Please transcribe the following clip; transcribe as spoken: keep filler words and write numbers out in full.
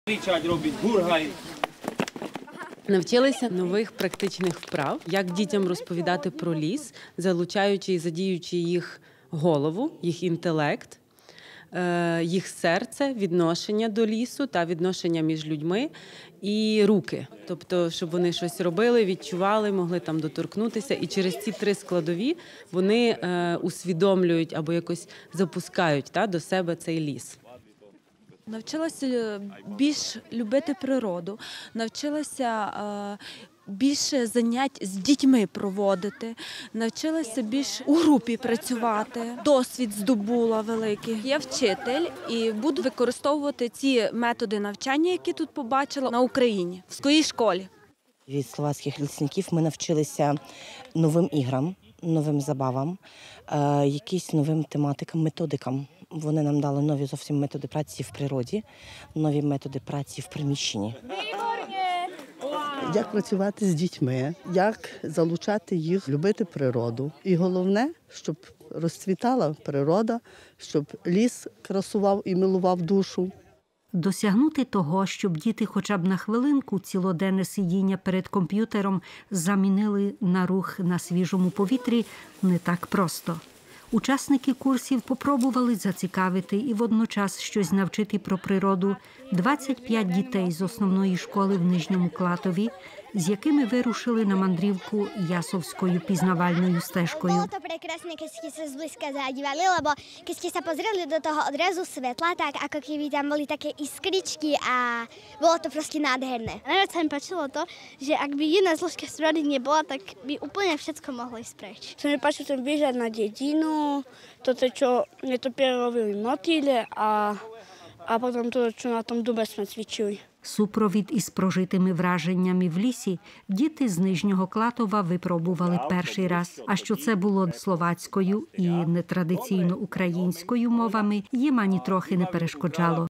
Кричать робить, гургай. Навчилися нових практичних вправ, як дітям розповідати про ліс, залучаючи і задіючи їх голову, їх інтелект, їх серце, відношення до лісу та відношення між людьми і руки. Тобто, щоб вони щось робили, відчували, могли там доторкнутися. І через ці три складові вони усвідомлюють або якось запускають та, до себе цей ліс. Навчилася більш любити природу, навчилася більше занять з дітьми проводити, навчилася більш у групі працювати, досвід здобула великий. Я вчитель і буду використовувати ці методи навчання, які тут побачила, на Україні, в своїй школі. Від словацьких лісників ми навчилися новим іграм, новим забавам, якимось новим тематикам, методикам. Вони нам дали нові зовсім методи праці в природі, нові методи праці в приміщенні. Як працювати з дітьми, як залучати їх, любити природу. І головне, щоб розцвітала природа, щоб ліс красував і милував душу. Досягнути того, щоб діти хоча б на хвилинку цілоденне сидіння перед комп'ютером замінили на рух на свіжому повітрі, не так просто. Учасники курсів попробували зацікавити і водночас щось навчити про природу двадцять п'ять дітей з основної школи в Нижньому Клатові, з якими вирушили на мандрівку Jasovskою пізнавальною стежкою. Було то прекрасно, коли се зблизька задívali, лебо коли се позрели до того одразу світла, так ako keby tam boli také iskričky a bolo to proste nádherné. Najviac sa mi páčilo to, že ak by jedna zložka z prírody nebola, tak by úplne všetko mohlo ísť preč. Sa mi páči ten výhľad na dedinu, toto, čo netopiery robili motýle a, a potom to, čo na tom dube sme cvičili. Супровід із прожитими враженнями в лісі діти з Нижнього Клатова випробували перший раз. А що це було словацькою і нетрадиційно українською мовами, їм ані трохи не перешкоджало.